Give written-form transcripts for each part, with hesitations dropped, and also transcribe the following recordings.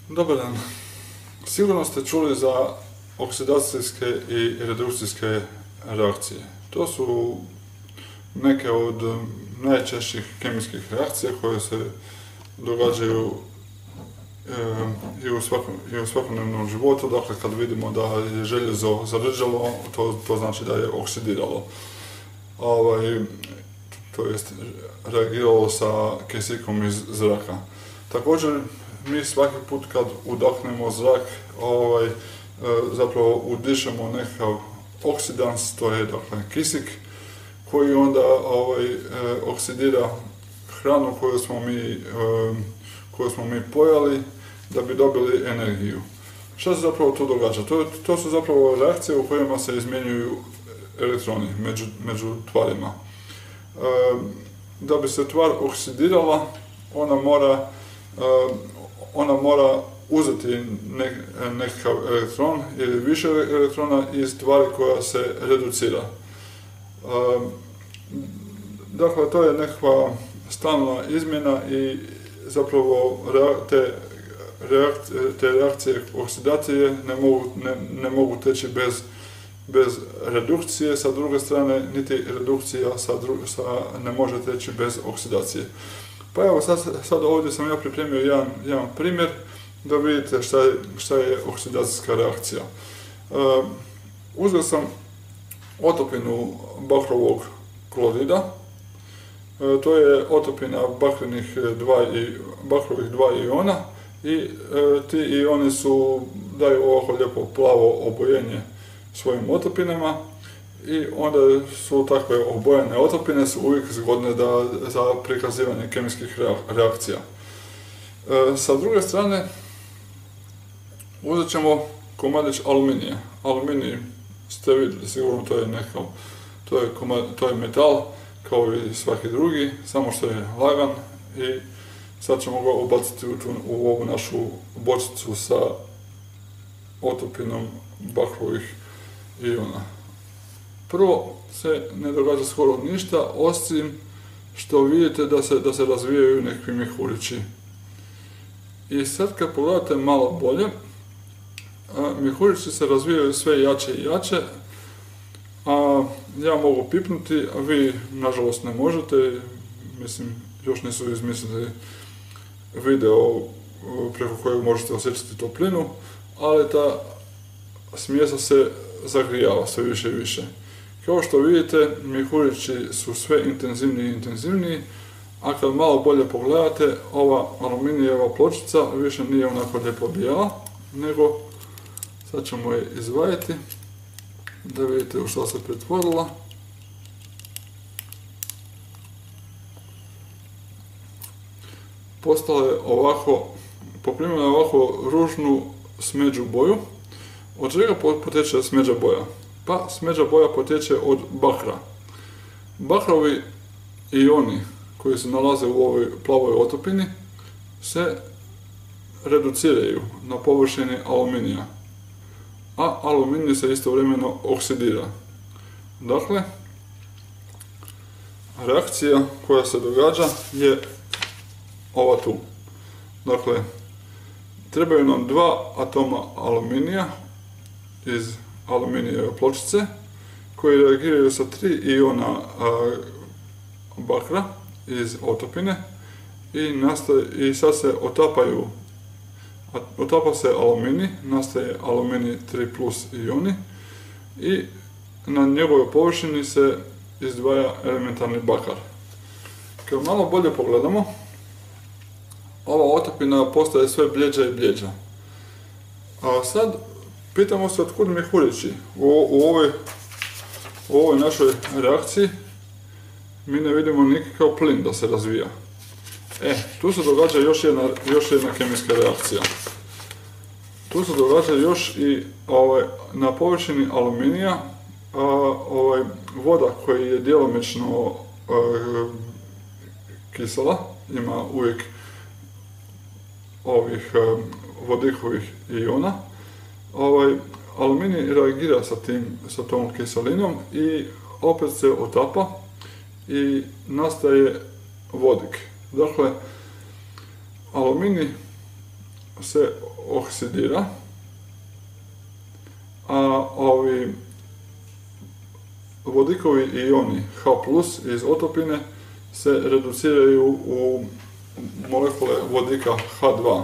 Dobar dan. Sigurno ste čuli za oksidacijske i redukcijske reakcije. To su neke od najčešćih kemijskih reakcija koje se događaju i u svakodnevnom životu. Dakle, kad vidimo da je željezo zarđalo, to znači da je oksidiralo. To jest reagiralo sa kisikom iz zraka. Također, mi svaki put kad udahnemo zrak, zapravo udišemo nekakav oksidans, to je dakle kisik, koji onda oksidira hranu koju smo mi pojeli da bi dobili energiju. Šta se zapravo tu događa? To su zapravo reakcije u kojima se izmjenjuju elektroni među tvarima. Da bi se tvar oksidirala, ona mora uzeti nekakav elektron ili više elektrona iz tvari koja se reducira. Dakle, to je nekakva stalna izmjena i zapravo te reakcije oksidacije ne mogu teći bez redukcije, sa druge strane niti redukcija ne može teći bez oksidacije. Pa evo, sad ovdje sam ja pripremio jedan primjer da vidite šta je oksidacijska reakcija. Uzeo sam otopinu bakrovog klorida, to je otopina bakrovih dva iona i ti ioni daju ovako lijepo plavo obojenje svojim otopinama i onda su takve obojene otopine uvijek zgodne za prikazivanje kemijskih reakcija. Sa druge strane, uzet ćemo komadić aluminija. Aluminij ste vidjeli sigurno, to je metal kao i svaki drugi, samo što je lagan i sad ćemo ga ubaciti u ovu našu bočicu sa otopinom bakrovih iona. Prvo se ne događa skoro ništa, osim što vidite da se razvijaju nekakvi mjehurići. I sad kad pogledate malo bolje, mjehurići se razvijaju sve jače i jače, a ja mogu pipnuti, a vi nažalost ne možete, mislim, još nisu izmislili video preko kojeg možete osjećati toplinu, ali ta smjesa se zagrijava sve više i više. Kao što vidite, mjehurići su sve intenzivniji i intenzivniji, a kad malo bolje pogledate, ova aluminijeva pločica više nije onako lijepo bijela, nego sad ćemo je izvaditi da vidite u što se pretvorila. Postala je poprimila ovako ružnu smeđu boju. Od čega potječe smeđa boja? Pa smeđa boja potječe od bakra. Bakrovi ioni koji se nalaze u ovoj plavoj otopini se reduciraju na površini aluminija, a aluminij se istovremeno oksidira. Dakle, reakcija koja se događa je ova tu. Dakle, trebaju nam dva atoma aluminija iz aluminijeve pločice koji reagiraju sa 3 iona bakra iz otopine i sad se otapa se aluminij, nastaje aluminij 3+ ioni i na njegovoj površini se izdvaja elementarni bakar. Kad malo bolje pogledamo, ova otopina postaje sve bljeđa i bljeđa. A sad pitamo se otkud mjehurići. U ovoj našoj reakciji mi ne vidimo nikakav plin da se razvija. Tu se događa još jedna kemijska reakcija. Tu se događa još i na površini aluminija voda koja je djelomično kisela, ima uvijek ovih vodikovih iona. Aluminij reagira sa tom kiselinom i opet se otapa i nastaje vodik. Dakle, aluminij se oksidira, a ovi vodikovi ioni H+ iz otopine se reduciraju u molekule vodika H2.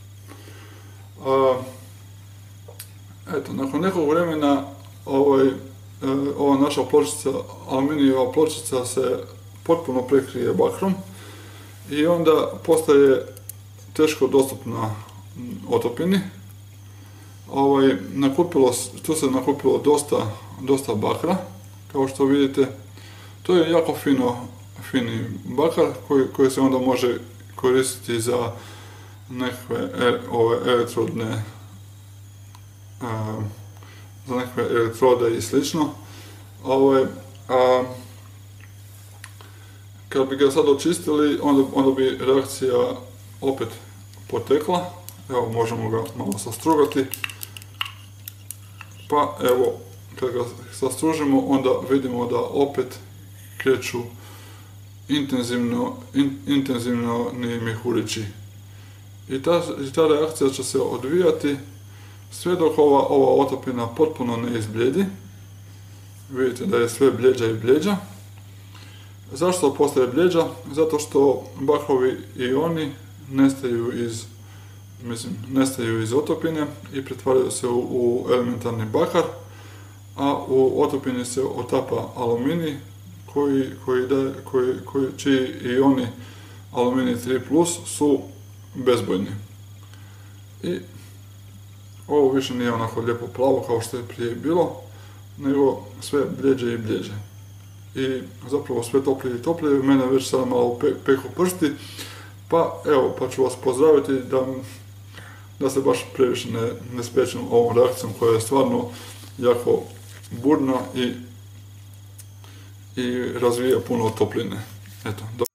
Eto, nakon nekog vremena ova naša pločica, aluminijeva pločica se potpuno prekrije bakrom i onda postaje teško dostupna otopini. Tu se nakupilo dosta bakra, kao što vidite. To je jako fini bakar koji se onda može koristiti za nekakve elektrode i slično. Kad bi ga sad očistili, onda bi reakcija opet potekla. Evo, možemo ga malo sastrugati. Pa evo, kad ga sastružimo, onda vidimo da opet kreću intenzivno mjehurići. I ta reakcija će se odvijati sve dok ova otopina potpuno ne izbljedi. Vidite da je sve bljeđa i bljeđa. Zašto postaje bljeđa? Zato što bakrovi ioni nestaju iz otopine i pretvaraju se u elementarni bakar, a u otopini se otapa aluminij čiji ioni aluminij 3+ su bezbojni. I ovo više nije onako lijepo plavo kao što je prije bilo, nego sve bljeđe i bljeđe. I zapravo sve toplije i toplije, mene već sada malo peku prsti, pa ću vas pozdraviti da se baš previše ne spečem ovom reakcijom koja je stvarno jako burna i razvija puno topline. Eto.